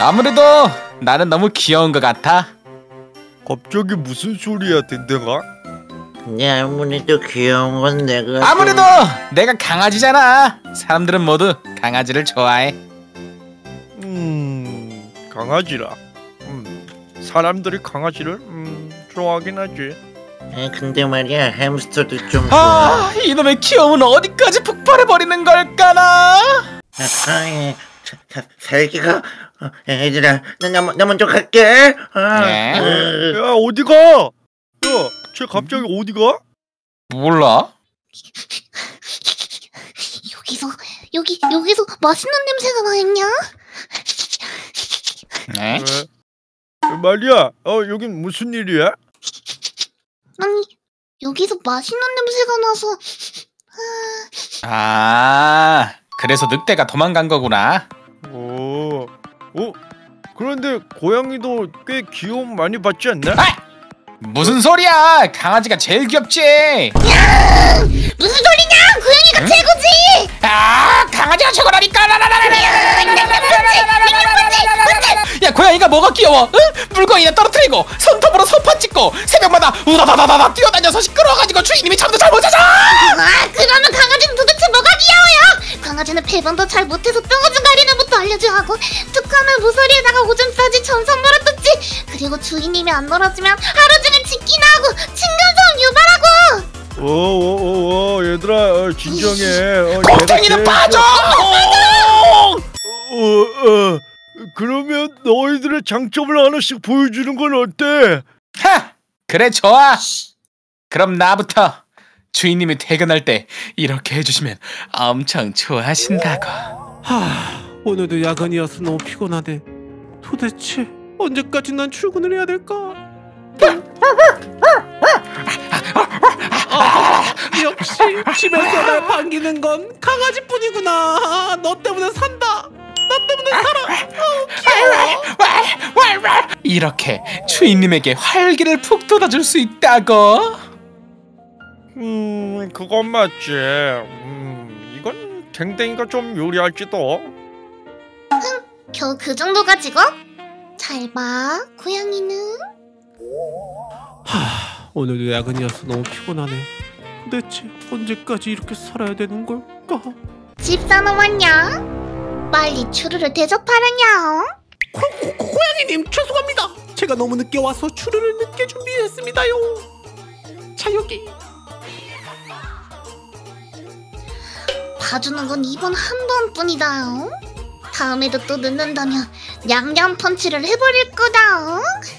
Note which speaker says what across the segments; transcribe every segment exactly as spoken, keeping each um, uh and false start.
Speaker 1: 아무래도 나는 너무 귀여운 것 같아.
Speaker 2: 갑자기 무슨 소리야, 댕댕아?
Speaker 3: 네, 아무래도 귀여운 건 내가
Speaker 1: 아무래도
Speaker 3: 좀...
Speaker 1: 내가 강아지잖아. 사람들은 모두 강아지를 좋아해.
Speaker 2: 음... 강아지라. 음... 사람들이 강아지를 음... 좋아하긴 하지.
Speaker 3: 에, 근데 말이야, 햄스터도 좀
Speaker 1: 아, 이놈의 귀여움은 어디까지 폭발해버리는 걸까나?
Speaker 3: 아, 예. 자, 자, 살기가 어, 얘들아, 나, 나, 나 먼저 갈게. 아,
Speaker 1: 네.
Speaker 3: 으,
Speaker 2: 야, 어디가? 야, 쟤 갑자기 어디가?
Speaker 1: 몰라.
Speaker 4: 여기서 여기 여기서 맛있는 냄새가 나냐?
Speaker 1: 네?
Speaker 2: 에? 말이야, 어, 여긴 무슨 일이야?
Speaker 4: 아니 여기서 맛있는 냄새가 나서
Speaker 1: 아, 그래서 늑대가 도망간 거구나.
Speaker 2: 오, 어? 그런데 고양이도 꽤 귀여움 많이 받지 않나?
Speaker 1: 아! 무슨 소리야? 강아지가 제일 귀엽지.
Speaker 4: 무슨 소리냐? 고양이가
Speaker 1: 응?
Speaker 4: 최고지.
Speaker 1: 아, 강아지가 최고라니까. 야, 고양이가 뭐가 귀여워? 응? 물건이나 떨어뜨리고 손톱으로 소파 찍고 새벽마다 우다다다다다 뛰어다녀서 시끄러워가지고 주인님이 잠도 잘 못 자서.
Speaker 4: 아, 그러면 강아지는 도대체 뭐가 귀여워요? 강아지는 배변도 잘 못해서 똥오줌 가리는 법도 알려줘야 하고 툭하면 모서리에다가 오줌 싸지 전선 물어뜯지. 그리고 주인님이 안 놀아주면 하루 종일 짖기나 하고 층간소음 유발하고.
Speaker 2: 오오오오, 얘들아, 어, 진정해. 어,
Speaker 1: 곰탱이는
Speaker 2: 제일
Speaker 1: 빠져.
Speaker 2: 어, 어, 그러면 너희들의 장점을 하나씩 보여주는 건 어때?
Speaker 1: 하, 그래 좋아. 그럼 나부터. 주인님이 퇴근할 때 이렇게 해주시면 엄청 좋아하신다고.
Speaker 5: 하, 오늘도 야근이어서 너무 피곤하네. 도대체 언제까지 난 출근을 해야 될까? 아, 역시 집에서 날 반기는 건 강아지뿐이구나. 너 때문에 산다. 너 때문에 살아. 어, 귀여워.
Speaker 1: 이렇게 주인님에게 활기를 푹 돋아줄 수 있다고.
Speaker 2: 음, 그건 맞지. 음, 이건 댕댕이가 좀 요리할지도.
Speaker 4: 겨우 그 정도 가지고? 잘 봐, 고양이는.
Speaker 5: 하, 오늘도 야근이어서 너무 피곤하네. 도대체 언제까지 이렇게 살아야 되는 걸까?
Speaker 4: 집사람 왔냐? 빨리 추루를 대접하라냐?
Speaker 5: 고, 고, 고양이님 죄송합니다. 제가 너무 늦게 와서 추루를 늦게 준비했습니다요. 자, 여기.
Speaker 4: 봐주는 건 이번 한 번뿐이다. 어? 다음에도 또 늦는다면 양양 펀치를 해버릴 거다. 어?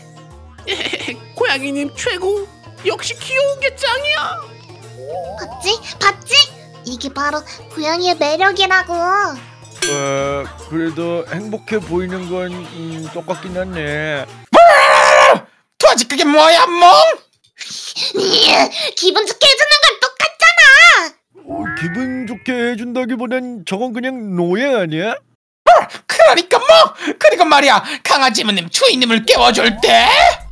Speaker 5: 고양이님 최고. 역시 귀여운 게 짱이야.
Speaker 4: 봤지? 봤지? 이게 바로 고양이의 매력이라고.
Speaker 2: 어, 그래도 행복해 보이는 건 음, 똑같긴 하네.
Speaker 1: 도대체 그게 뭐야, 멍?
Speaker 4: 기분 좋게 해주는 건 똑같잖아.
Speaker 2: 어, 기분 좋게 해준다기보단 저건 그냥 노예 아니야?
Speaker 1: 그러니까 뭐. 그리고 말이야, 강아지님 주인님을 깨워줄 때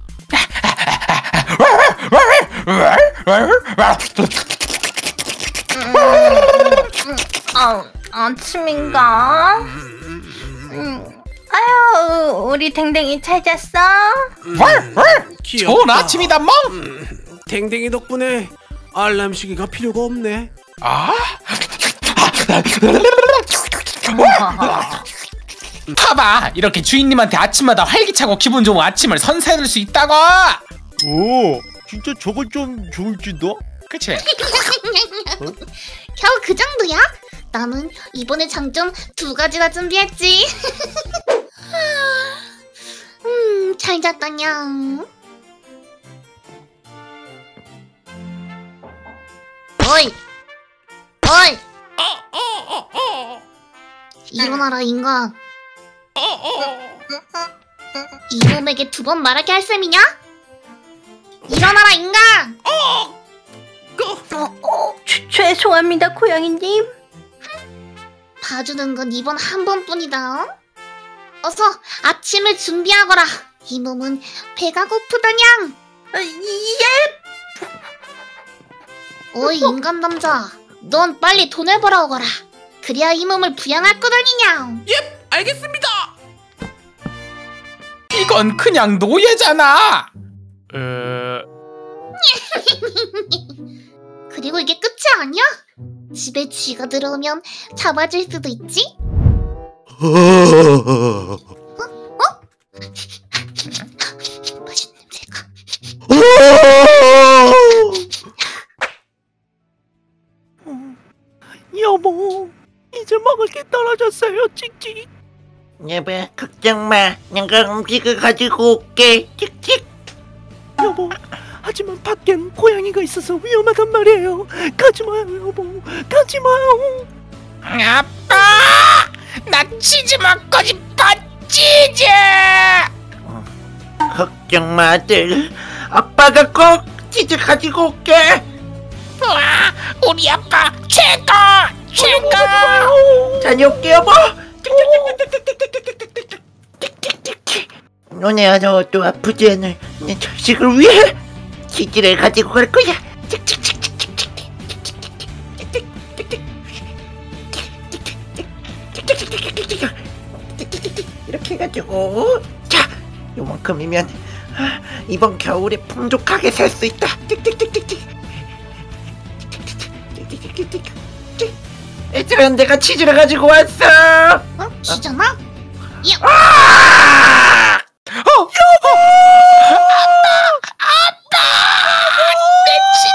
Speaker 6: 아, 아침인가? 음. 아유, 우리 댕댕이 잘 잤어?
Speaker 1: 좋은 아침이다, 멍.
Speaker 5: 음, 댕댕이 덕분에 알람 시계가 필요가 없네.
Speaker 1: 아? 봐봐, 이렇게 주인님한테 아침마다 활기차고 기분 좋은 아침을 선사해줄 수 있다고.
Speaker 2: 오, 진짜 저건 좀 좋을지도?
Speaker 1: 그치?
Speaker 4: 겨우 그 정도야? 나는 이번에 장점 두 가지나 준비했지. 음, 잘 잤다냐? 어이! 어이! 일어나라, 인간. 이놈에게 두 번 말하게 할 셈이냐? 일어나라, 인간!
Speaker 6: 어, 어, 죄, 죄송합니다, 고양이님.
Speaker 4: 봐주는 건 이번 한 번뿐이다. 어서 아침을 준비하거라. 이 몸은 배가 고프다냥.
Speaker 6: 어, 예.
Speaker 4: 어이, 인간 남자, 넌 빨리 돈을 벌어오거라. 그래야 이 몸을 부양할 거다니냐.
Speaker 5: 예, 알겠습니다.
Speaker 1: 이건 그냥 노예잖아.
Speaker 2: 에...
Speaker 4: 그리고 이게 끝이 아니야? 집에 쥐가 들어오면 잡아줄 수도 있지? 어? 어? 맛있는 냄새가.
Speaker 5: 여보, 이제 먹을 게 떨어졌어요. 찍찍.
Speaker 3: 여보, 걱정 마. 내가 음식을 가지고 올게. 찍찍.
Speaker 5: 여보, 하지만 밖엔 고양이가 있어서 위험하단 말이에요. 가지 마요, 여보. 가지 마요.
Speaker 1: 아빠, 나 치즈 먹고 싶어. 치즈.
Speaker 3: 걱정 마, 아들. 아빠가 꼭 치즈 가지고 올게.
Speaker 1: 와, 우리 아빠 최고, 최고.
Speaker 3: 다녀올게, 여보. 너네 너도 아프지 않을 내 자식을 위해 치즈를 가지고 갈 거야. 이렇게 해가지고 자, 요만큼이면 이번 겨울에 풍족하게 살 수 있다. 얘들아, 내가 치즈를 가지고 왔어.
Speaker 4: 어? 쥐잖아? 야!
Speaker 3: 아!
Speaker 1: 어, 여보! 아빠! 아빠! 내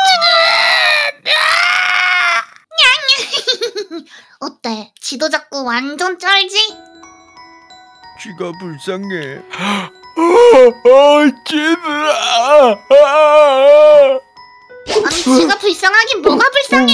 Speaker 1: 치즈는!
Speaker 4: 어때? 쥐도 잡고 완전 쩔지?
Speaker 2: 쥐가 불쌍해.
Speaker 4: 아니 쥐가 불쌍하긴 뭐가 불쌍해?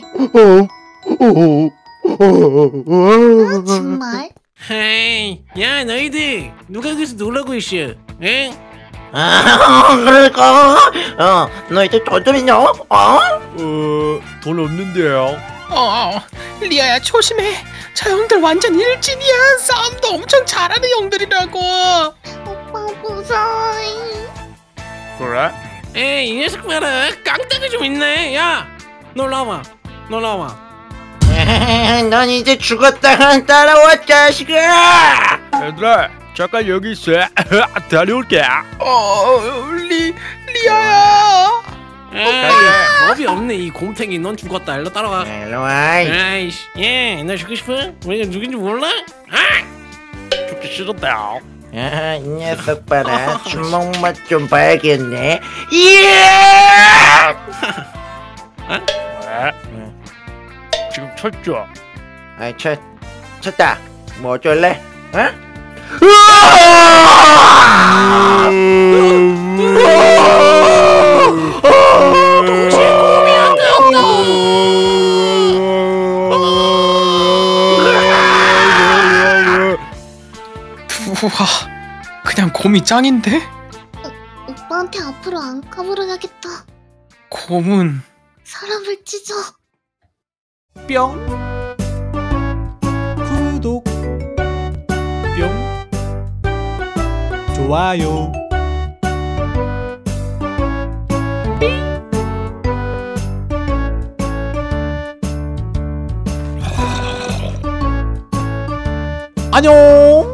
Speaker 4: 아, 정말?
Speaker 5: 헤이, 야 너희들 누가 여기서 놀라고 있어? 응?
Speaker 3: 아, 그럴까? 어, 너희들 돈좀 있냐? 어?
Speaker 2: 어, 돈 없는데요.
Speaker 1: 어, 리아야 조심해. 저 형들 완전 일진이야. 싸움도 엄청 잘하는 형들이라고.
Speaker 4: 오빠 무서워.
Speaker 2: 그래?
Speaker 5: 에이, 이 녀석 봐라. 깡따기 좀 있네. 야, 놀라와, 놀라와.
Speaker 3: 넌 이제 죽었다. 따라와, 자식아.
Speaker 2: 얘들아, 잠깐 여기 있어. 다녀올게.
Speaker 1: 어, 리, 리아야.
Speaker 5: 에이, 겁이 없네 이 곰탱이. 넌 죽었다. 일로 따라와.
Speaker 3: 일로 와.
Speaker 5: 아이씨, 예, 너 죽고 싶어? 우리가 누군지 몰라? 아!
Speaker 2: 죽기 싫었다.
Speaker 3: 아, 이 녀석 봐라. 주먹 맛 좀 봐야겠네. 예!
Speaker 2: 왜? 지금 쳤죠?
Speaker 3: 아이, 쳤, 쳤다. 뭐 어쩔래? 어?
Speaker 5: 동시에 곰이 안 되었다.
Speaker 1: 우와, 그냥 곰이 짱인데?
Speaker 4: 오빠한테 앞으로 안 까불어야겠다.
Speaker 1: 곰은
Speaker 4: 사람을 찢어.
Speaker 5: 뿅. 구독. 뿅. 좋아요. 안녕.